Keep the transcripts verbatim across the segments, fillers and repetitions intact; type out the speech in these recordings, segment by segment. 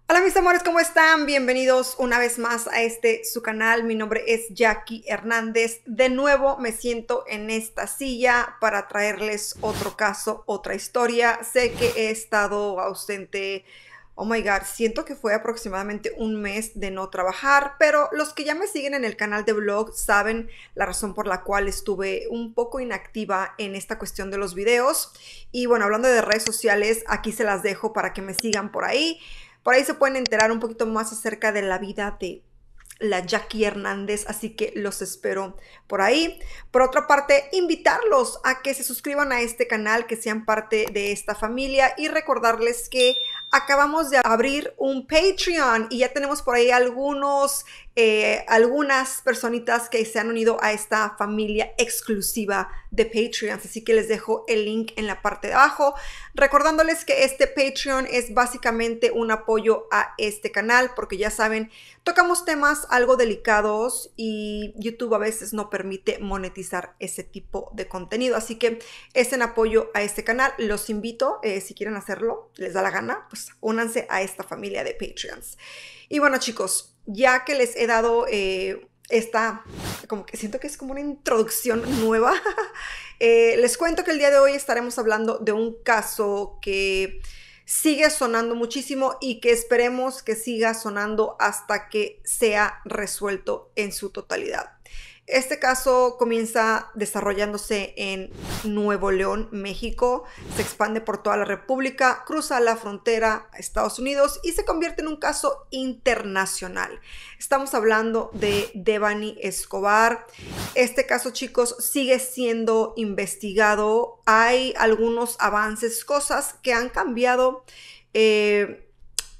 Hola mis amores, ¿cómo están? Bienvenidos una vez más a este su canal. Mi nombre es Jackie Hernández. De nuevo me siento en esta silla para traerles otro caso, otra historia. Sé que he estado ausente, oh my god, siento que fue aproximadamente un mes de no trabajar, pero los que ya me siguen en el canal de vlog saben la razón por la cual estuve un poco inactiva en esta cuestión de los videos. Y bueno, hablando de redes sociales, aquí se las dejo para que me sigan por ahí. Por ahí se pueden enterar un poquito más acerca de la vida de la Jackie Hernández, así que los espero por ahí. Por otra parte, invitarlos a que se suscriban a este canal, que sean parte de esta familia y recordarles que acabamos de abrir un Patreon y ya tenemos por ahí algunos, eh, algunas personitas que se han unido a esta familia exclusiva de Patreons, así que les dejo el link en la parte de abajo, recordándoles que este Patreon es básicamente un apoyo a este canal, porque ya saben, tocamos temas algo delicados y YouTube a veces no permite monetizar ese tipo de contenido, así que es en apoyo a este canal. Los invito, eh, si quieren hacerlo, les da la gana, pues únanse a esta familia de Patreons. Y bueno, chicos, ya que les he dado eh, esta, como que siento que es como una introducción nueva, eh, les cuento que el día de hoy estaremos hablando de un caso que sigue sonando muchísimo y que esperemos que siga sonando hasta que sea resuelto en su totalidad. Este caso comienza desarrollándose en Nuevo León, México, se expande por toda la República, cruza la frontera a Estados Unidos y se convierte en un caso internacional. Estamos hablando de Devani Escobar. Este caso, chicos, sigue siendo investigado. Hay algunos avances, cosas que han cambiado eh,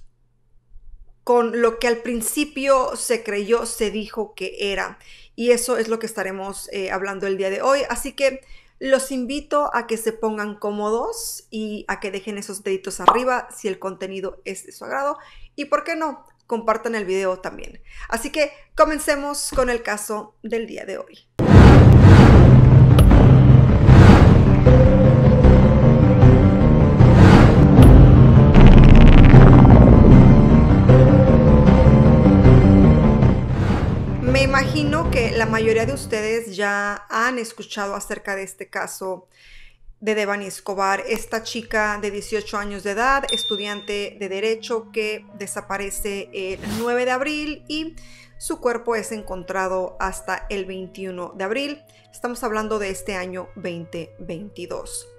con lo que al principio se creyó, se dijo que era. Y eso es lo que estaremos eh, hablando el día de hoy. Así que los invito a que se pongan cómodos y a que dejen esos deditos arriba si el contenido es de su agrado. Y por qué no, compartan el video también. Así que comencemos con el caso del día de hoy. Me imagino que la mayoría de ustedes ya han escuchado acerca de este caso de Devani Escobar, esta chica de dieciocho años de edad, estudiante de Derecho, que desaparece el nueve de abril y su cuerpo es encontrado hasta el veintiuno de abril. Estamos hablando de este año veinte veintidós.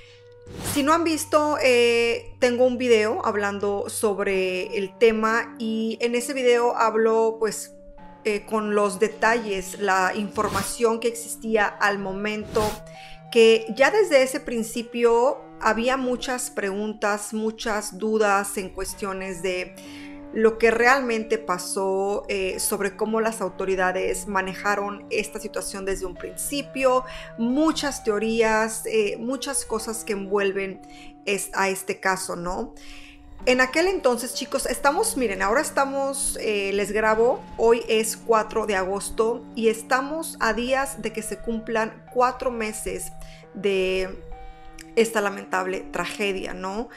Si no han visto, eh, tengo un video hablando sobre el tema y en ese video hablo pues Eh, con los detalles, la información que existía al momento, que ya desde ese principio había muchas preguntas, muchas dudas en cuestiones de lo que realmente pasó, eh, sobre cómo las autoridades manejaron esta situación desde un principio, muchas teorías, eh, muchas cosas que envuelven es, a este caso, ¿no? En aquel entonces, chicos, estamos, miren, ahora estamos, eh, les grabo, hoy es cuatro de agosto y estamos a días de que se cumplan cuatro meses de esta lamentable tragedia, ¿no?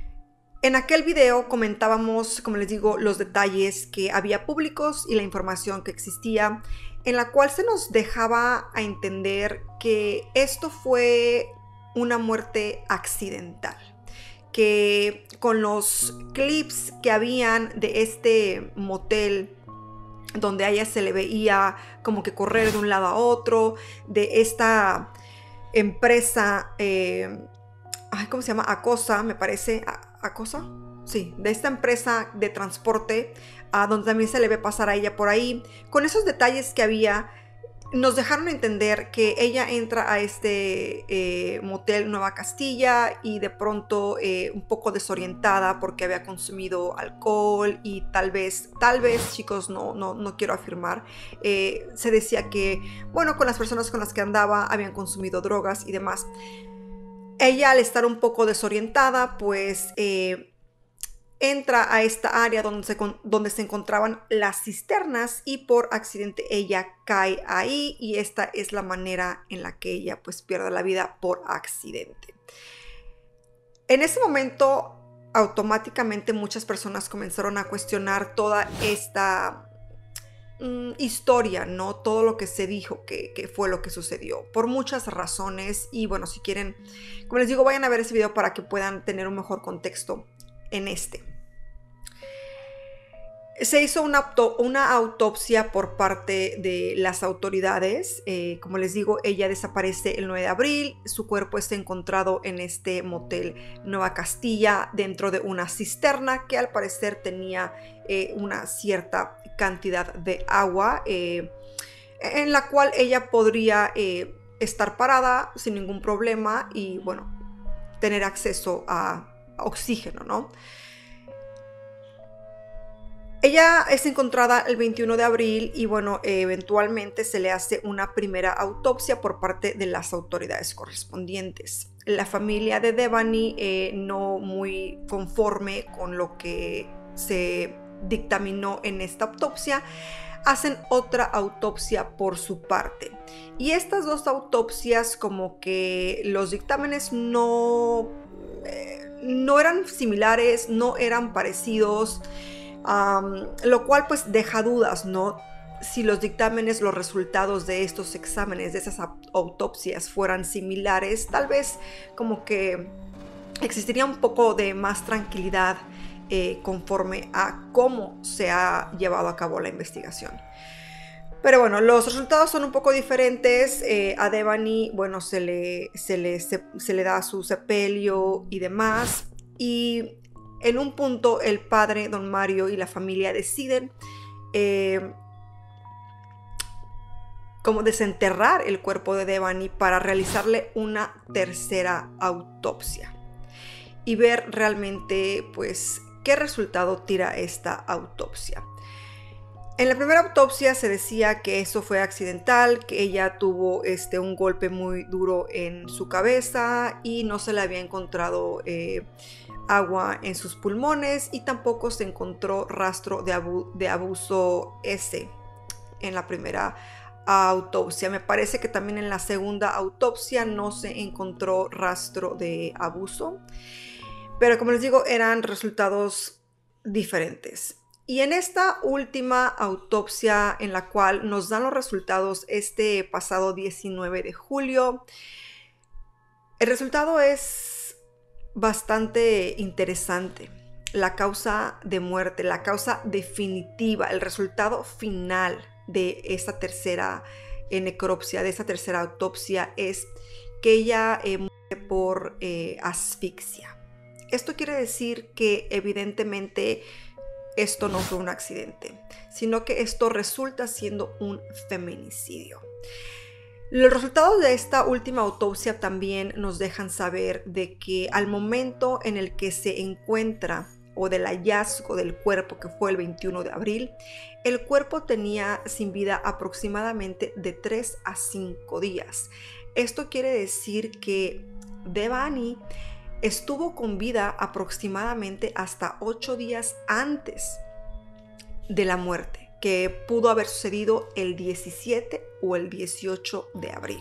En aquel video comentábamos, como les digo, los detalles que había públicos y la información que existía, en la cual se nos dejaba a entender que esto fue una muerte accidental, que con los clips que habían de este motel donde a ella se le veía como que correr de un lado a otro, de esta empresa, eh, ay, ¿cómo se llama? Acosa, me parece, Acosa, sí, de esta empresa de transporte, a donde también se le ve pasar a ella por ahí, con esos detalles que había, nos dejaron entender que ella entra a este eh, motel Nueva Castilla y de pronto eh, un poco desorientada porque había consumido alcohol y tal vez, tal vez, chicos, no, no, no quiero afirmar, eh, se decía que, bueno, con las personas con las que andaba habían consumido drogas y demás. Ella, al estar un poco desorientada, pues eh, entra a esta área donde se, donde se encontraban las cisternas y por accidente ella cae ahí y esta es la manera en la que ella pues pierde la vida por accidente. En ese momento automáticamente muchas personas comenzaron a cuestionar toda esta mm, historia, ¿no? Todo lo que se dijo que, que fue lo que sucedió, por muchas razones. Y bueno, si quieren, como les digo, vayan a ver ese video para que puedan tener un mejor contexto en este. Se hizo una, auto, una autopsia por parte de las autoridades. Eh, como les digo, ella desaparece el nueve de abril. Su cuerpo está encontrado en este motel Nueva Castilla dentro de una cisterna que al parecer tenía eh, una cierta cantidad de agua eh, en la cual ella podría eh, estar parada sin ningún problema y, bueno, tener acceso a oxígeno, ¿no? Ella es encontrada el veintiuno de abril y, bueno, eventualmente se le hace una primera autopsia por parte de las autoridades correspondientes. La familia de Devani, eh, no muy conforme con lo que se dictaminó en esta autopsia, hacen otra autopsia por su parte. Y estas dos autopsias, como que los dictámenes no, eh, no eran similares, no eran parecidos. Um, lo cual pues deja dudas, ¿no? Si los dictámenes, los resultados de estos exámenes, de esas autopsias fueran similares, tal vez como que existiría un poco de más tranquilidad eh, conforme a cómo se ha llevado a cabo la investigación. Pero bueno, los resultados son un poco diferentes. Eh, a Devani, bueno, se le, se, le, se, se le da su sepelio y demás. Y en un punto el padre, don Mario, y la familia deciden eh, como desenterrar el cuerpo de Devani para realizarle una tercera autopsia y ver realmente pues qué resultado tira esta autopsia. En la primera autopsia se decía que eso fue accidental, que ella tuvo este, un golpe muy duro en su cabeza y no se le había encontrado eh, agua en sus pulmones y tampoco se encontró rastro de, abu de abuso ese en la primera autopsia. Me parece que también en la segunda autopsia no se encontró rastro de abuso, pero como les digo, eran resultados diferentes. Y en esta última autopsia, en la cual nos dan los resultados este pasado diecinueve de julio, el resultado es bastante interesante. La causa de muerte, la causa definitiva, el resultado final de esta tercera eh, necropsia, de esta tercera autopsia, es que ella eh, muere por eh, asfixia. Esto quiere decir que evidentemente esto no fue un accidente, sino que esto resulta siendo un feminicidio. Los resultados de esta última autopsia también nos dejan saber de que al momento en el que se encuentra o del hallazgo del cuerpo, que fue el veintiuno de abril, el cuerpo tenía sin vida aproximadamente de tres a cinco días. Esto quiere decir que Devani estuvo con vida aproximadamente hasta ocho días antes de la muerte, que pudo haber sucedido el diecisiete o el dieciocho de abril.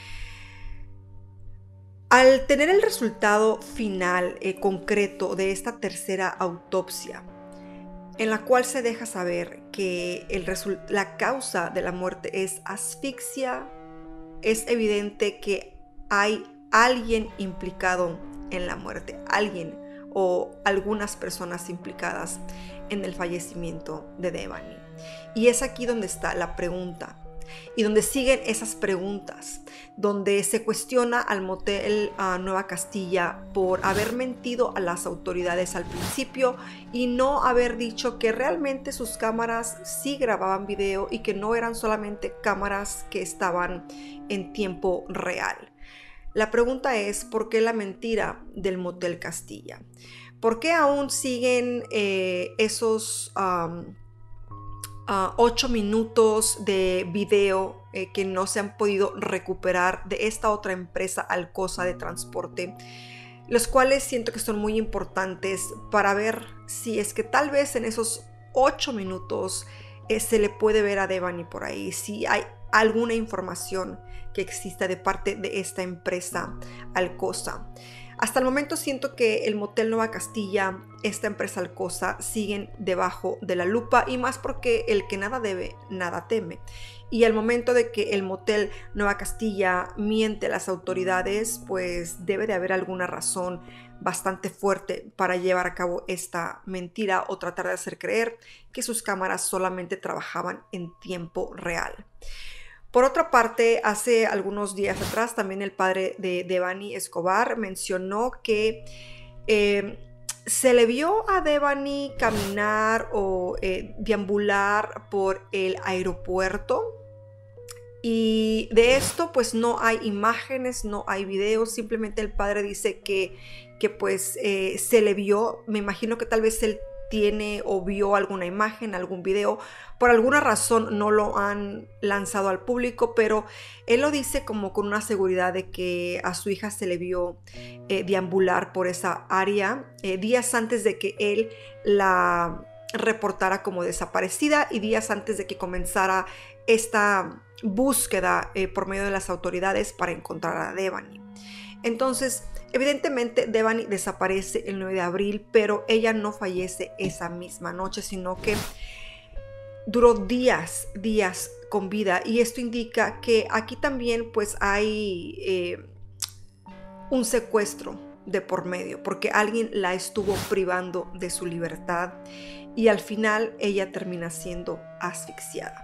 Al tener el resultado final eh, concreto de esta tercera autopsia, en la cual se deja saber que el la causa de la muerte es asfixia, es evidente que hay alguien implicado en la muerte, alguien o algunas personas implicadas en el fallecimiento de Devani. Y es aquí donde está la pregunta y donde siguen esas preguntas, donde se cuestiona al motel uh, Nueva Castilla por haber mentido a las autoridades al principio y no haber dicho que realmente sus cámaras sí grababan video y que no eran solamente cámaras que estaban en tiempo real. La pregunta es, ¿por qué la mentira del motel Castilla? ¿Por qué aún siguen eh, esos um, uh, ocho minutos de video eh, que no se han podido recuperar de esta otra empresa Alcosa de transporte? Los cuales siento que son muy importantes para ver si es que tal vez en esos ocho minutos eh, se le puede ver a Devani por ahí, si hay alguna información que exista de parte de esta empresa Alcosa. Hasta el momento siento que el Motel Nueva Castilla, esta empresa Alcosa, siguen debajo de la lupa, y más porque el que nada debe, nada teme. Y al momento de que el Motel Nueva Castilla miente a las autoridades, pues debe de haber alguna razón bastante fuerte para llevar a cabo esta mentira o tratar de hacer creer que sus cámaras solamente trabajaban en tiempo real. Por otra parte, hace algunos días atrás también el padre de Devani Escobar mencionó que eh, se le vio a Devani caminar o eh, deambular por el aeropuerto. Y de esto pues no hay imágenes, no hay videos, simplemente el padre dice que, que pues eh, se le vio. Me imagino que tal vez él tiene o vio alguna imagen, algún video. Por alguna razón no lo han lanzado al público, pero él lo dice como con una seguridad de que a su hija se le vio eh, deambular por esa área eh, días antes de que él la reportara como desaparecida y días antes de que comenzara esta búsqueda eh, por medio de las autoridades para encontrar a Devani. Entonces, evidentemente Devani desaparece el nueve de abril, pero ella no fallece esa misma noche, sino que duró días, días con vida. Y esto indica que aquí también pues hay eh, un secuestro de por medio, porque alguien la estuvo privando de su libertad y al final ella termina siendo asfixiada.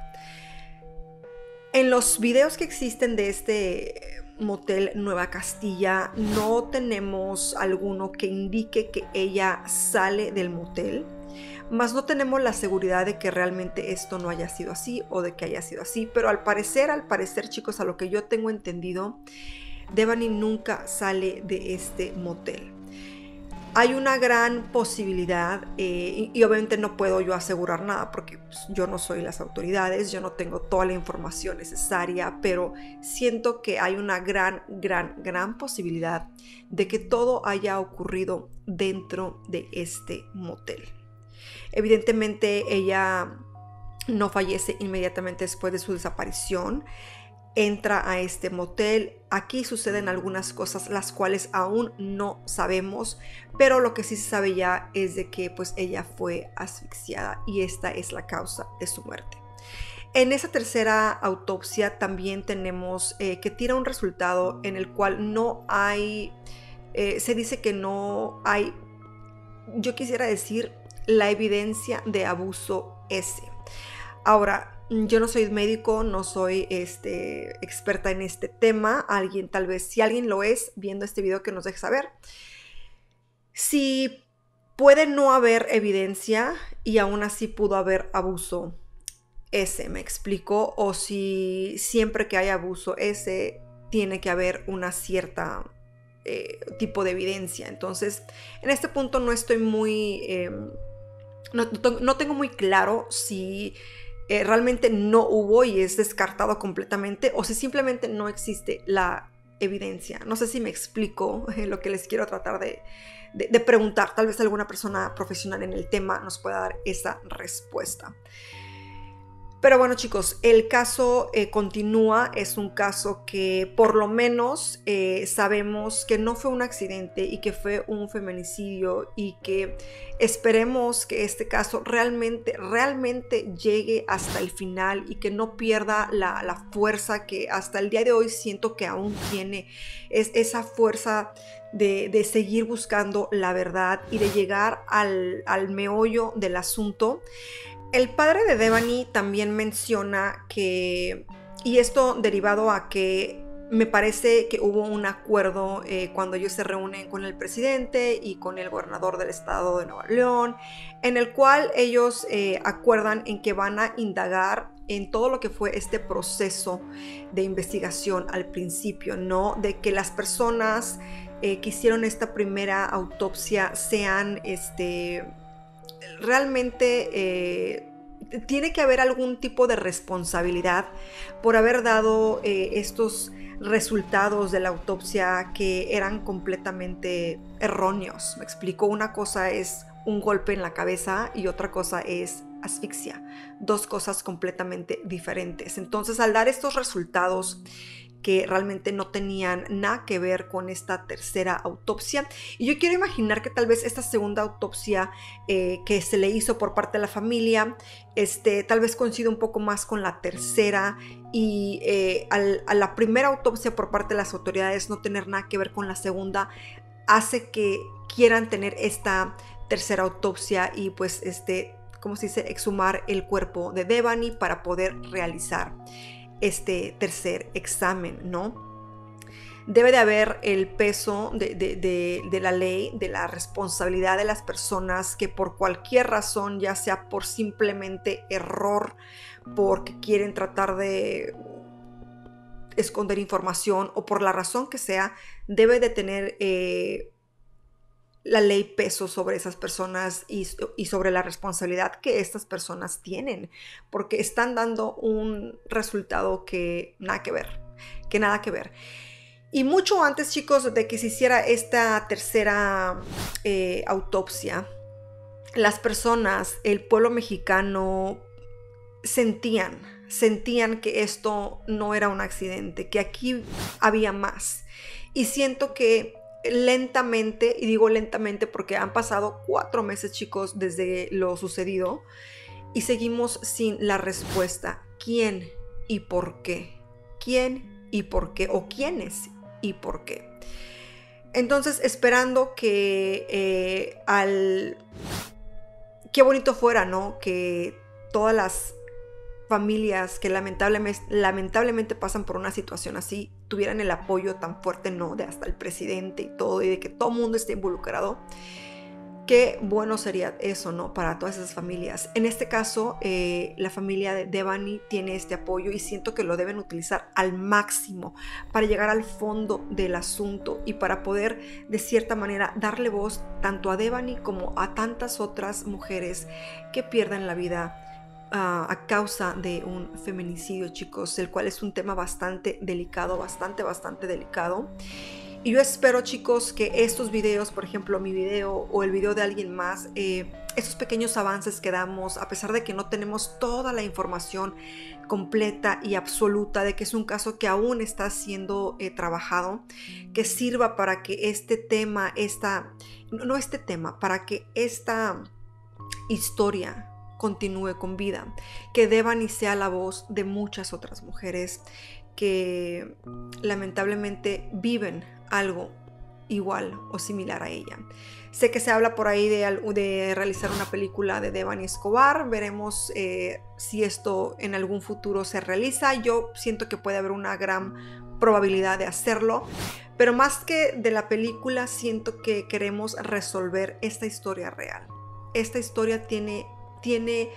En los videos que existen de este Motel Nueva Castilla no tenemos alguno que indique que ella sale del motel, mas no tenemos la seguridad de que realmente esto no haya sido así o de que haya sido así. Pero al parecer, al parecer chicos, a lo que yo tengo entendido, Devani nunca sale de este motel. Hay una gran posibilidad eh, y, y obviamente no puedo yo asegurar nada porque pues, yo no soy las autoridades, yo no tengo toda la información necesaria, pero siento que hay una gran, gran, gran posibilidad de que todo haya ocurrido dentro de este motel. Evidentemente ella no fallece inmediatamente después de su desaparición. Entra a este motel. Aquí suceden algunas cosas las cuales aún no sabemos, pero lo que sí se sabe ya es de que pues ella fue asfixiada y esta es la causa de su muerte. En esa tercera autopsia también tenemos eh, que tira un resultado en el cual no hay, eh, se dice que no hay, yo quisiera decir, la evidencia de abuso ese. Ahora, yo no soy médico, no soy este, experta en este tema. Alguien tal vez, si alguien lo es, viendo este video, que nos deje saber. Si puede no haber evidencia y aún así pudo haber abuso ese, ¿me explico? O si siempre que hay abuso ese, tiene que haber una cierta eh, tipo de evidencia. Entonces, en este punto no estoy muy... Eh, no, no tengo muy claro si... Eh, realmente no hubo y es descartado completamente, o si simplemente no existe la evidencia. No sé si me explico eh, lo que les quiero tratar de, de, de preguntar. Tal vez alguna persona profesional en el tema nos pueda dar esa respuesta. Pero bueno chicos, el caso eh, continúa. Es un caso que por lo menos eh, sabemos que no fue un accidente y que fue un feminicidio, y que esperemos que este caso realmente, realmente llegue hasta el final y que no pierda la, la fuerza que hasta el día de hoy siento que aún tiene. Es esa fuerza de, de seguir buscando la verdad y de llegar al, al meollo del asunto. El padre de Devani también menciona que, y esto derivado a que me parece que hubo un acuerdo eh, cuando ellos se reúnen con el presidente y con el gobernador del estado de Nuevo León, en el cual ellos eh, acuerdan en que van a indagar en todo lo que fue este proceso de investigación al principio, ¿no? De que las personas eh, que hicieron esta primera autopsia sean este... realmente eh, tiene que haber algún tipo de responsabilidad por haber dado eh, estos resultados de la autopsia que eran completamente erróneos. Me explico, una cosa es un golpe en la cabeza y otra cosa es asfixia, dos cosas completamente diferentes. Entonces, al dar estos resultados que realmente no tenían nada que ver con esta tercera autopsia. Y yo quiero imaginar que tal vez esta segunda autopsia eh, que se le hizo por parte de la familia, este, tal vez coincide un poco más con la tercera, y eh, al, a la primera autopsia por parte de las autoridades no tener nada que ver con la segunda, hace que quieran tener esta tercera autopsia y pues este, ¿cómo se dice?, exhumar el cuerpo de Devani para poder realizar este tercer examen, ¿no? Debe de haber el peso de, de, de, de la ley, de la responsabilidad de las personas que por cualquier razón, ya sea por simplemente error, porque quieren tratar de esconder información o por la razón que sea, debe de tener eh, la ley peso sobre esas personas y, y sobre la responsabilidad que estas personas tienen, porque están dando un resultado que nada que ver, que nada que ver. Y mucho antes, chicos, de que se hiciera esta tercera eh, autopsia, las personas, el pueblo mexicano, sentían, sentían que esto no era un accidente, que aquí había más. Y siento que lentamente, y digo lentamente porque han pasado cuatro meses, chicos, desde lo sucedido, y seguimos sin la respuesta. ¿Quién y por qué? ¿Quién y por qué? ¿O quiénes y por qué? Entonces, esperando que eh, al... Qué bonito fuera, ¿no? Que todas las familias que lamentablemente, lamentablemente pasan por una situación así tuvieran el apoyo tan fuerte, ¿no?, de hasta el presidente y todo, y de que todo el mundo esté involucrado. Qué bueno sería eso, ¿no?, para todas esas familias. En este caso, eh, la familia de Devani tiene este apoyo y siento que lo deben utilizar al máximo para llegar al fondo del asunto y para poder, de cierta manera, darle voz tanto a Devani como a tantas otras mujeres que pierden la vida Uh, a causa de un feminicidio, chicos, el cual es un tema bastante delicado, bastante, bastante delicado. Y yo espero, chicos, que estos videos, por ejemplo, mi video o el video de alguien más, eh, estos pequeños avances que damos, a pesar de que no tenemos toda la información completa y absoluta de que es un caso que aún está siendo eh, trabajado, que sirva para que este tema, esta, no este tema, para que esta historia continúe con vida, que Devani sea la voz de muchas otras mujeres que lamentablemente viven algo igual o similar a ella. Sé que se habla por ahí de, de realizar una película de Devani Escobar. Veremos eh, si esto en algún futuro se realiza. Yo siento que puede haber una gran probabilidad de hacerlo, pero más que de la película, siento que queremos resolver esta historia real. Esta historia tiene Tiene,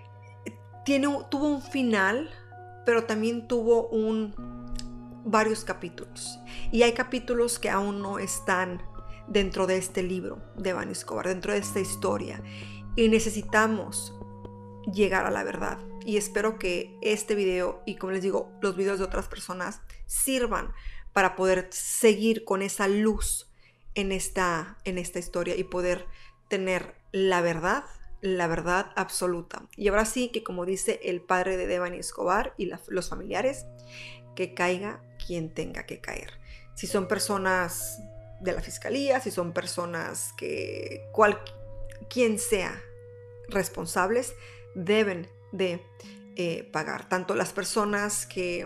tiene, tuvo un final, pero también tuvo un, varios capítulos. Y hay capítulos que aún no están dentro de este libro de Devani Escobar, dentro de esta historia. Y necesitamos llegar a la verdad. Y espero que este video, y como les digo, los videos de otras personas, sirvan para poder seguir con esa luz en esta, en esta historia y poder tener la verdad, la verdad absoluta. Y ahora sí que, como dice el padre de Devani Escobar y la, los familiares, que caiga quien tenga que caer. Si son personas de la fiscalía, si son personas que cual, quien sea responsables, deben de eh, pagar. Tanto las personas que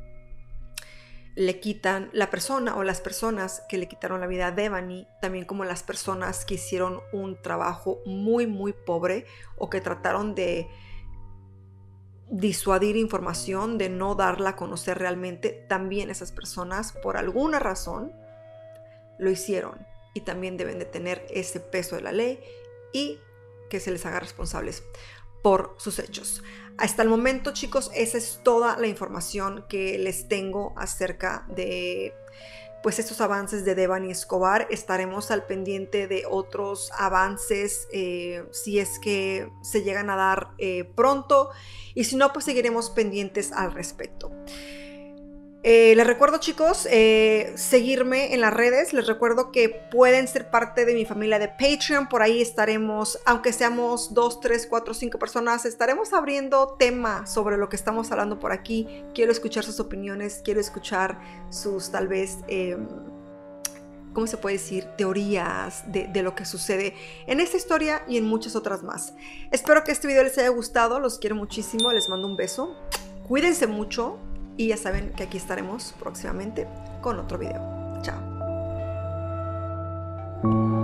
le quitan, la persona o las personas que le quitaron la vida a Devani, también como las personas que hicieron un trabajo muy muy pobre o que trataron de disuadir información, de no darla a conocer realmente. También esas personas por alguna razón lo hicieron y también deben de tener ese peso de la ley y que se les haga responsables por sus hechos. Hasta el momento, chicos, esa es toda la información que les tengo acerca de pues estos avances de Devani Escobar. Estaremos al pendiente de otros avances eh, si es que se llegan a dar eh, pronto, y si no, pues seguiremos pendientes al respecto. Eh, les recuerdo, chicos, eh, seguirme en las redes. Les recuerdo que pueden ser parte de mi familia de Patreon. Por ahí estaremos, aunque seamos dos, tres, cuatro, cinco personas, estaremos abriendo tema sobre lo que estamos hablando por aquí. Quiero escuchar sus opiniones, quiero escuchar sus, tal vez, eh, ¿cómo se puede decir? Teorías de, de lo que sucede en esta historia y en muchas otras más. Espero que este video les haya gustado. Los quiero muchísimo. Les mando un beso. Cuídense mucho. Y ya saben que aquí estaremos próximamente con otro video. Chao.